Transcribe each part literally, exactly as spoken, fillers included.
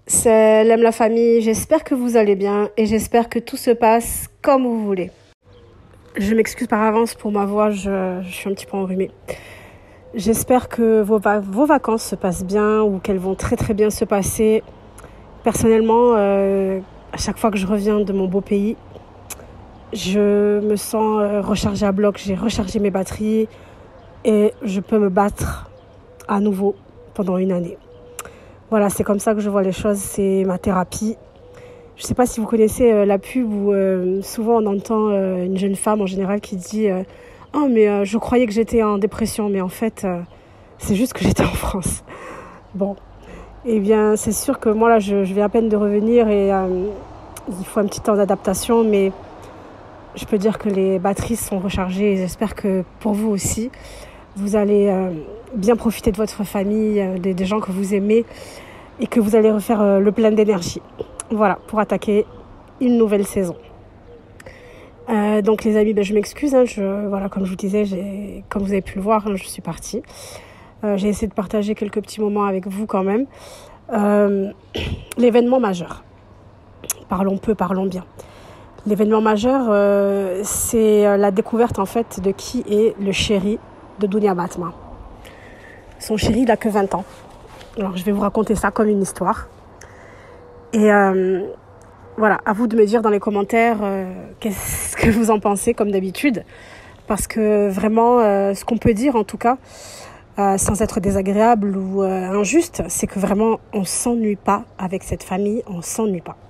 Salam la famille, j'espère que vous allez bien et j'espère que tout se passe comme vous voulez. Je m'excuse par avance pour ma voix, je, je suis un petit peu enrhumée. J'espère que vos, va- vos vacances se passent bien ou qu'elles vont très très bien se passer. Personnellement, euh, à chaque fois que je reviens de mon beau pays, je me sens euh, rechargée à bloc, j'ai rechargé mes batteries et je peux me battre à nouveau pendant une année. Voilà, c'est comme ça que je vois les choses, c'est ma thérapie. Je ne sais pas si vous connaissez euh, la pub où euh, souvent on entend euh, une jeune femme en général qui dit euh, « Oh mais euh, je croyais que j'étais en dépression, mais en fait euh, c'est juste que j'étais en France. » Bon, eh bien c'est sûr que moi là je, je viens à peine de revenir et euh, il faut un petit temps d'adaptation, mais je peux dire que les batteries sont rechargées et j'espère que pour vous aussi, vous allez euh, bien profiter de votre famille, euh, des, des gens que vous aimez et que vous allez refaire euh, le plein d'énergie. Voilà, pour attaquer une nouvelle saison. Euh, donc les amis, ben, je m'excuse. Hein, je, voilà, comme je vous disais, j'ai, comme vous avez pu le voir, hein, je suis partie. Euh, j'ai essayé de partager quelques petits moments avec vous quand même. Euh, l'événement majeur. Parlons peu, parlons bien. L'événement majeur, euh, c'est la découverte en fait de qui est le chéri de Dounia Batma. Son chéri, il n'a que vingt ans. Alors je vais vous raconter ça comme une histoire. Et euh, voilà, à vous de me dire dans les commentaires euh, qu'est-ce que vous en pensez comme d'habitude. Parce que vraiment, euh, ce qu'on peut dire en tout cas, euh, sans être désagréable ou euh, injuste, c'est que vraiment on s'ennuie pas avec cette famille, on s'ennuie pas.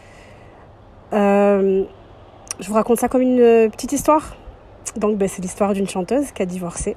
Euh, je vous raconte ça comme une petite histoire. Donc ben, c'est l'histoire d'une chanteuse qui a divorcé.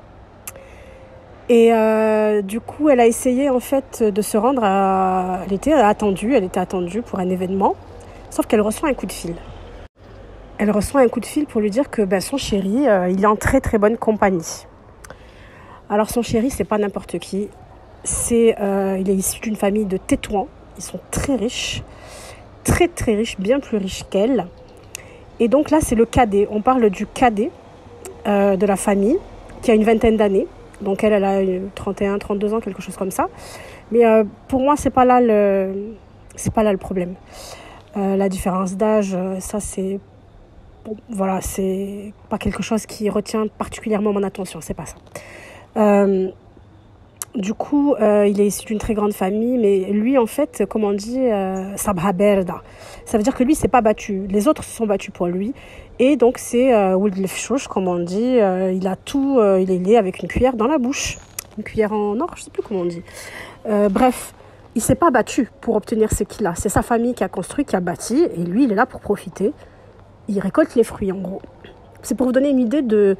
Et euh, du coup, elle a essayé en fait de se rendre à... Elle était attendue, elle était attendue pour un événement, sauf qu'elle reçoit un coup de fil. Elle reçoit un coup de fil pour lui dire que ben, son chéri, euh, il est en très très bonne compagnie. Alors son chéri, c'est pas n'importe qui. C'est, euh, il est issu d'une famille de Tétouans. Ils sont très riches, très très riches, bien plus riches qu'elle. Et donc là, c'est le cadet. On parle du cadet euh, de la famille qui a une vingtaine d'années. Donc elle, elle a trente et un, trente-deux ans, quelque chose comme ça. Mais euh, pour moi, c'est pas là le, c'est pas là le problème. Euh, la différence d'âge, ça c'est, bon, voilà, c'est pas quelque chose qui retient particulièrement mon attention. C'est pas ça. Euh, du coup, euh, il est issu d'une très grande famille, mais lui, en fait, comme on dit, euh, sabha berda. Ça veut dire que lui, s'est pas battu. Les autres se sont battus pour lui. Et donc, c'est euh, Ould Lefchouch, comme on dit. Euh, il a tout, euh, il est né avec une cuillère dans la bouche. Une cuillère en or, je sais plus comment on dit. Euh, bref, il s'est pas battu pour obtenir ce qu'il a. C'est sa famille qui a construit, qui a bâti. Et lui, il est là pour profiter. Il récolte les fruits, en gros. C'est pour vous donner une idée de,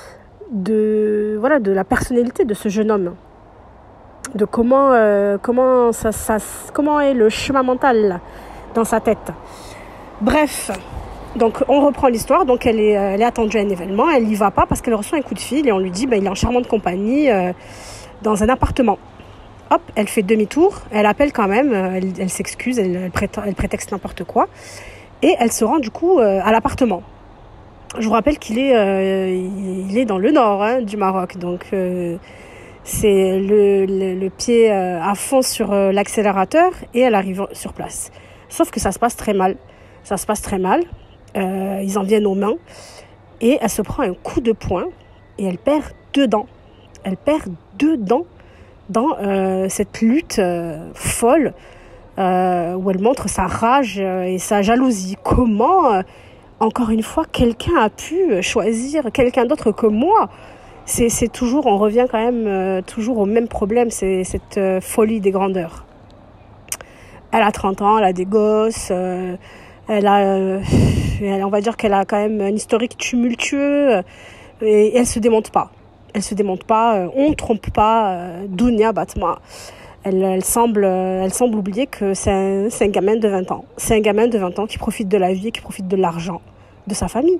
de, voilà, de la personnalité de ce jeune homme. De comment, euh, comment, ça, ça, comment est le chemin mental là, dans sa tête. Bref, donc on reprend l'histoire. Donc elle est, elle est attendue à un événement, elle n'y va pas parce qu'elle reçoit un coup de fil et on lui dit ben, il est en charmante compagnie euh, dans un appartement. Hop, elle fait demi-tour, elle appelle quand même, elle, elle s'excuse, elle, elle, prétend, elle prétexte n'importe quoi et elle se rend du coup euh, à l'appartement. Je vous rappelle qu'il est, euh, il est dans le nord hein, du Maroc, donc euh, c'est le, le, le pied euh, à fond sur euh, l'accélérateur et elle arrive sur place. Sauf que ça se passe très mal. Ça se passe très mal. Euh, ils en viennent aux mains et elle se prend un coup de poing et elle perd deux dents. Elle perd deux dents dans euh, cette lutte euh, folle euh, où elle montre sa rage et sa jalousie. Comment, euh, encore une fois, quelqu'un a pu choisir quelqu'un d'autre que moi ? C'est, c'est toujours, on revient quand même euh, toujours au même problème, c'est cette euh, folie des grandeurs. Elle a trente ans, elle a des gosses, euh, elle a, euh, elle, on va dire qu'elle a quand même un historique tumultueux euh, et, et elle se démonte pas. Elle se démonte pas, euh, on trompe pas euh, Dounia Batma. Elle, elle semble, euh, elle semble oublier que c'est un, c'est un gamin de vingt ans. C'est un gamin de vingt ans qui profite de la vie, qui profite de l'argent de sa famille.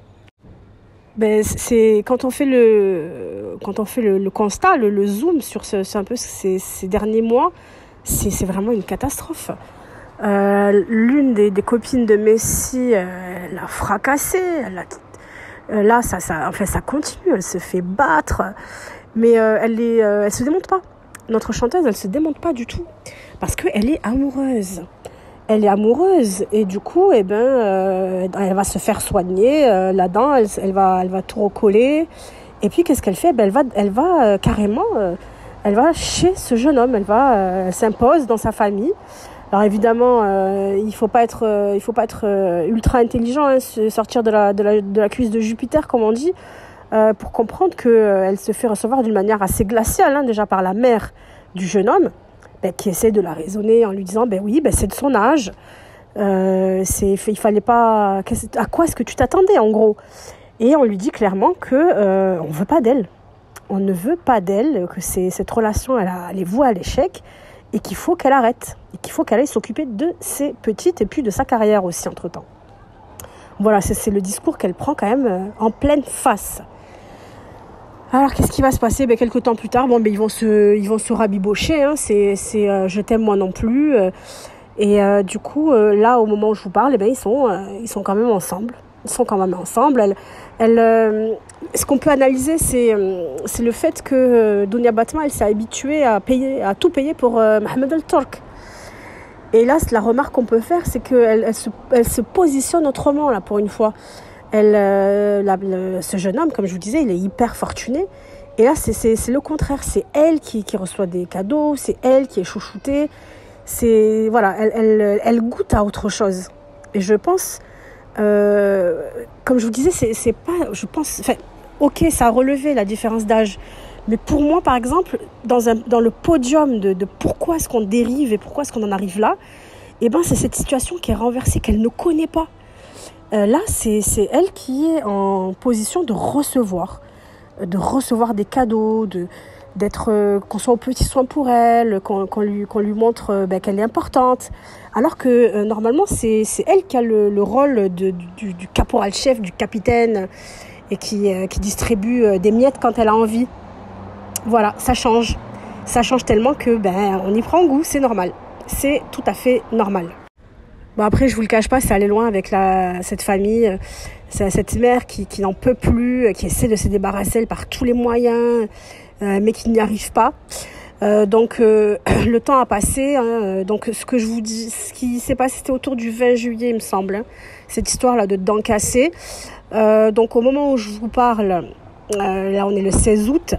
Ben, c'est quand on fait le quand on fait le, le constat, le, le zoom sur ce, c'est un peu ces, ces derniers mois, c'est, c'est vraiment une catastrophe. Euh, l'une des, des copines de Messi, euh, l'a fracassée. Elle a, euh, là, ça, ça, enfin, ça continue. Elle se fait battre, mais euh, elle est, euh, elle se démonte pas. notre chanteuse, elle se démonte pas du tout. Parce qu'elle est amoureuse. Elle est amoureuse et du coup, eh ben, euh, elle va se faire soigner euh, la dent, elle, elle, va, elle va tout recoller. Et puis, qu'est-ce qu'elle fait? Ben, elle va, elle va euh, carrément, euh, elle va chez ce jeune homme, elle va, euh, elle s'impose dans sa famille. Alors évidemment, euh, il faut pas être, euh, il faut pas être euh, ultra intelligent, hein, sortir de la, de la, de la cuisse de Jupiter, comme on dit, euh, pour comprendre que euh, elle se fait recevoir d'une manière assez glaciale, hein, déjà par la mère du jeune homme. Ben, qui essaie de la raisonner en lui disant ben oui, ben c'est de son âge, euh, c'est, il fallait pas, à quoi est-ce que tu t'attendais en gros? Et on lui dit clairement que euh, on veut pas d'elle, on ne veut pas d'elle, que c'est, cette relation elle, a, elle est vouée à l'échec et qu'il faut qu'elle arrête et qu'il faut qu'elle aille s'occuper de ses petites et puis de sa carrière aussi entre temps. Voilà, c'est, c'est le discours qu'elle prend quand même euh, en pleine face. Alors, qu'est-ce qui va se passer? Ben, quelques temps plus tard, bon, ben, ils vont se, ils vont se rabibocher. Hein. C'est, c'est euh, je t'aime moi non plus. Euh, et euh, du coup, euh, là, au moment où je vous parle, eh ben, ils sont, euh, ils sont quand même ensemble. Ils sont quand même ensemble. Elle, elle, euh, ce qu'on peut analyser, c'est, euh, c'est le fait que euh, Dounia Batma, elle s'est habituée à payer, à tout payer pour euh, Mohamed El Turk. Et là, la remarque qu'on peut faire, c'est qu'elle, elle se, elle se positionne autrement là pour une fois. Elle, euh, la, le, ce jeune homme, comme je vous disais, il est hyper fortuné. Et là, c'est, c'est, c'est le contraire. C'est elle qui, qui reçoit des cadeaux. C'est elle qui est chouchoutée. C'est, voilà, elle, elle, elle goûte à autre chose. Et je pense, euh, comme je vous disais, c'est, c'est pas, je pense, enfin, ok, ça a relevé la différence d'âge. Mais pour moi, par exemple, dans, un, dans le podium de, de pourquoi est-ce qu'on dérive et pourquoi est-ce qu'on en arrive là, eh ben, c'est cette situation qui est renversée, qu'elle ne connaît pas. Euh, là, c'est, c'est elle qui est en position de recevoir, de recevoir des cadeaux, de, d'être, euh, qu'on soit au petit soin pour elle, qu'on, qu'on, lui, qu'on lui montre euh, ben, qu'elle est importante. Alors que euh, normalement, c'est, c'est elle qui a le, le rôle de, du, du caporal-chef, du capitaine, et qui, euh, qui distribue euh, des miettes quand elle a envie. Voilà, ça change. Ça change tellement que ben, on y prend goût, c'est normal. C'est tout à fait normal. Bon, après, je vous le cache pas, c'est aller loin avec la, cette famille, c'est cette mère qui, qui n'en peut plus, qui essaie de se débarrasser elle, par tous les moyens, euh, mais qui n'y arrive pas. Euh, donc, euh, le temps a passé. Hein, donc, ce que je vous dis, ce qui s'est passé, c'était autour du vingt juillet, il me semble, hein, cette histoire-là de dents cassées. Euh, donc, au moment où je vous parle, euh, là, on est le seize août.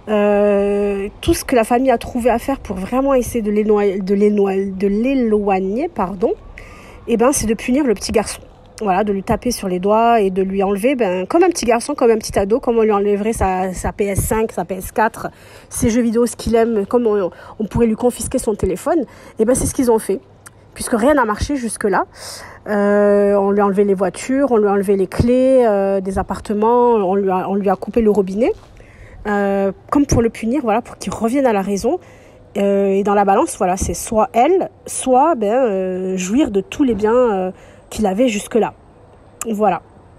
Euh, tout ce que la famille a trouvé à faire pour vraiment essayer de l'éloigner, de l'éloigner, de l'éloigner, pardon. Et ben, c'est de punir le petit garçon. Voilà, de lui taper sur les doigts et de lui enlever, ben, comme un petit garçon, comme un petit ado, comme on lui enlèverait sa, sa P S cinq, sa P S quatre, ses jeux vidéo, ce qu'il aime, comme on, on pourrait lui confisquer son téléphone. Et ben, c'est ce qu'ils ont fait. Puisque rien n'a marché jusque-là. Euh, on lui a enlevé les voitures, on lui a enlevé les clés euh, des appartements, on lui a, on lui a coupé le robinet. Euh, comme pour le punir, voilà, pour qu'il revienne à la raison. Euh, et dans la balance, voilà, c'est soit elle, soit ben, euh, jouir de tous les biens euh, qu'il avait jusque-là. Voilà.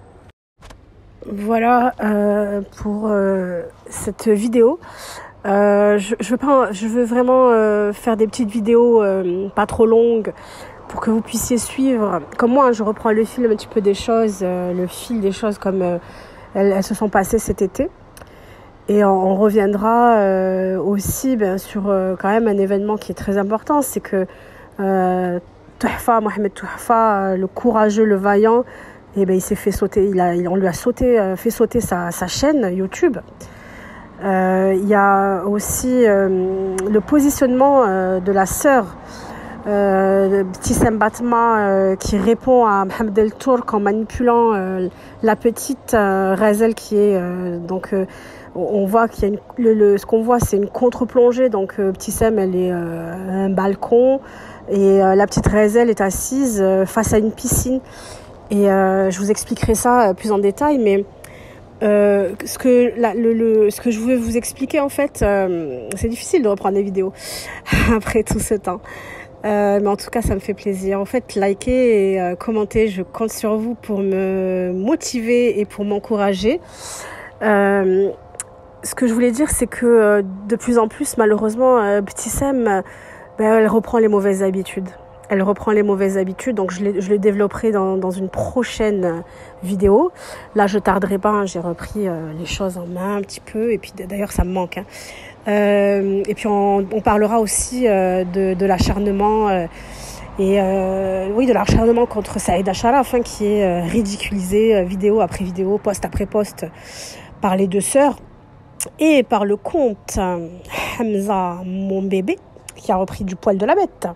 Voilà euh, pour euh, cette vidéo. Euh, je, je veux pas, je veux vraiment euh, faire des petites vidéos euh, pas trop longues pour que vous puissiez suivre. Comme moi, hein, je reprends le fil un petit peu des choses, euh, le fil des choses comme euh, elles, elles se sont passées cet été. Et on, on reviendra euh, aussi ben, sur euh, quand même un événement qui est très important, c'est que euh, Touhfa, Mohamed Touhfa, euh, le courageux, le vaillant, eh ben, il s'est fait sauter, il a, il, on lui a sauté, euh, fait sauter sa, sa chaîne YouTube. Euh, il y a aussi euh, le positionnement euh, de la sœur euh, Tissem Batma euh, qui répond à Mohamed El Turk en manipulant euh, la petite euh, Razel qui est euh, donc euh, on voit qu'il y a une, le, le, ce qu'on voit c'est une contre-plongée, donc euh, Tissem elle est euh, à un balcon et euh, la petite Razel est assise euh, face à une piscine et euh, je vous expliquerai ça euh, plus en détail, mais euh, ce que la, le, le, ce que je voulais vous expliquer en fait, euh, c'est difficile de reprendre des vidéos après tout ce temps. Euh, mais en tout cas, ça me fait plaisir. En fait, likez et euh, commentez. Je compte sur vous pour me motiver et pour m'encourager. Euh, ce que je voulais dire, c'est que euh, de plus en plus, malheureusement, euh, Petit Sam, euh, ben, elle reprend les mauvaises habitudes. Elle reprend les mauvaises habitudes, donc je les, je les développerai dans, dans une prochaine vidéo. Là, je tarderai pas, hein, j'ai repris euh, les choses en main un petit peu, et puis d'ailleurs, ça me manque. Hein. Euh, et puis, on, on parlera aussi euh, de, de l'acharnement, euh, et euh, oui, de l'acharnement contre Saïda Sharaf, hein, qui est euh, ridiculisé euh, vidéo après vidéo, post après post, par les deux sœurs, et par le compte euh, Hamza, mon bébé, qui a repris du poil de la bête.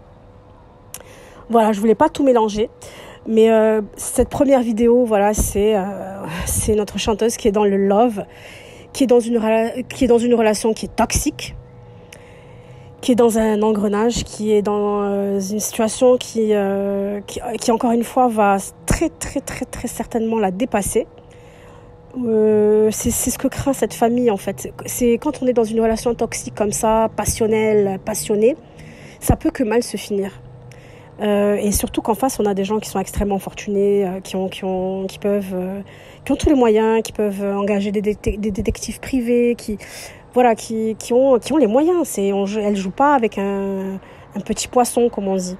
Voilà, je voulais pas tout mélanger, mais euh, cette première vidéo, voilà, c'est euh, c'est notre chanteuse qui est dans le love, qui est dans une qui est dans une relation qui est toxique, qui est dans un engrenage, qui est dans euh, une situation qui, euh, qui qui encore une fois va très très très très certainement la dépasser. Euh, c'est c'est ce que craint cette famille en fait. C'est quand on est dans une relation toxique comme ça, passionnelle, passionnée, ça peut que mal se finir. Euh, et surtout qu'en face on a des gens qui sont extrêmement fortunés, euh, qui ont qui ont qui peuvent euh, qui ont tous les moyens, qui peuvent engager des, dé- des détectives privés, qui voilà qui qui ont qui ont les moyens. C'est on elle joue pas avec un un petit poisson comme on dit.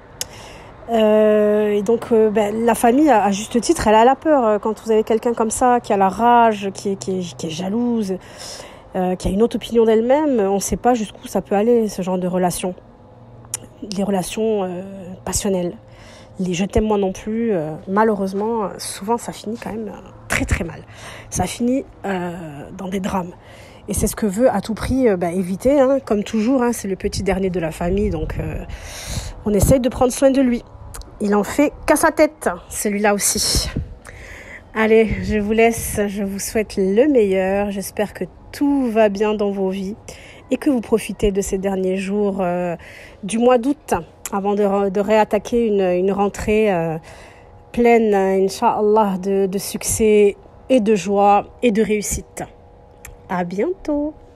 Euh, et donc euh, ben, la famille à, à juste titre elle a la peur quand vous avez quelqu'un comme ça qui a la rage, qui est qui est, qui est jalouse, euh, qui a une autre opinion d'elle-même. On sait pas jusqu'où ça peut aller ce genre de relation. Les relations euh, passionnelles, les je t'aime moi non plus, euh, malheureusement, souvent ça finit quand même euh, très très mal. Ça finit euh, dans des drames. Et c'est ce que veut à tout prix euh, bah, éviter, hein, comme toujours, hein, c'est le petit dernier de la famille, donc euh, on essaye de prendre soin de lui. Il en fait qu'à sa tête, celui-là aussi. Allez, je vous laisse, je vous souhaite le meilleur, j'espère que tout va bien dans vos vies et que vous profitez de ces derniers jours euh, du mois d'août avant de, de réattaquer une, une rentrée euh, pleine, Inch'Allah, de, de succès et de joie et de réussite. À bientôt.